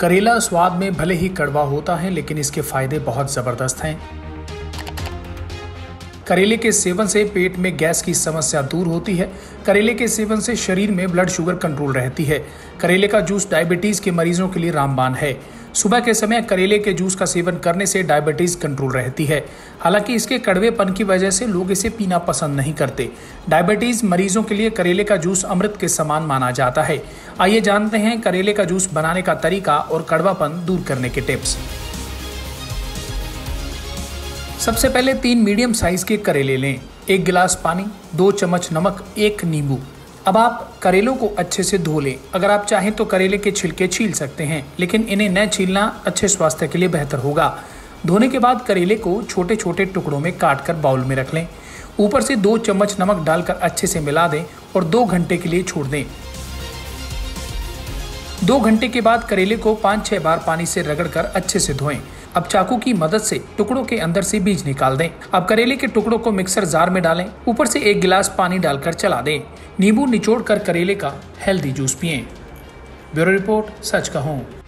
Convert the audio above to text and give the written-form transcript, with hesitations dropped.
करेला स्वाद में भले ही कड़वा होता है, लेकिन इसके फायदे बहुत जबरदस्त हैं। करेले के सेवन से पेट में गैस की समस्या दूर होती है। करेले के सेवन से शरीर में ब्लड शुगर कंट्रोल रहती है। करेले का जूस डायबिटीज के मरीजों के लिए रामबाण है। सुबह के समय करेले के जूस का सेवन करने से डायबिटीज कंट्रोल रहती है। हालांकि इसके कड़वेपन की वजह से लोग इसे पीना पसंद नहीं करते। डायबिटीज मरीजों के लिए करेले का जूस अमृत के समान माना जाता है। आइए जानते हैं करेले का जूस बनाने का तरीका और कड़वापन दूर करने के टिप्स। सबसे पहले 3 मीडियम साइज के करेले लें, 1 गिलास पानी, 2 चम्मच नमक, 1 नींबू। अब आप करेलों को अच्छे से धो लें। अगर आप चाहें तो करेले के छिलके छील सकते हैं, लेकिन इन्हें न छीलना अच्छे स्वास्थ्य के लिए बेहतर होगा। धोने के बाद करेले को छोटे छोटे टुकड़ों में काट कर बाउल में रख लें। ऊपर से 2 चम्मच नमक डालकर अच्छे से मिला दें और 2 घंटे के लिए छोड़ दें। 2 घंटे के बाद करेले को 5-6 बार पानी से रगड़कर अच्छे से धोएं। अब चाकू की मदद से टुकड़ों के अंदर से बीज निकाल दें। अब करेले के टुकड़ों को मिक्सर जार में डालें। ऊपर से 1 गिलास पानी डालकर चला दें। नींबू निचोड़कर करेले का हेल्दी जूस पिएं। ब्यूरो रिपोर्ट, सच कहूं।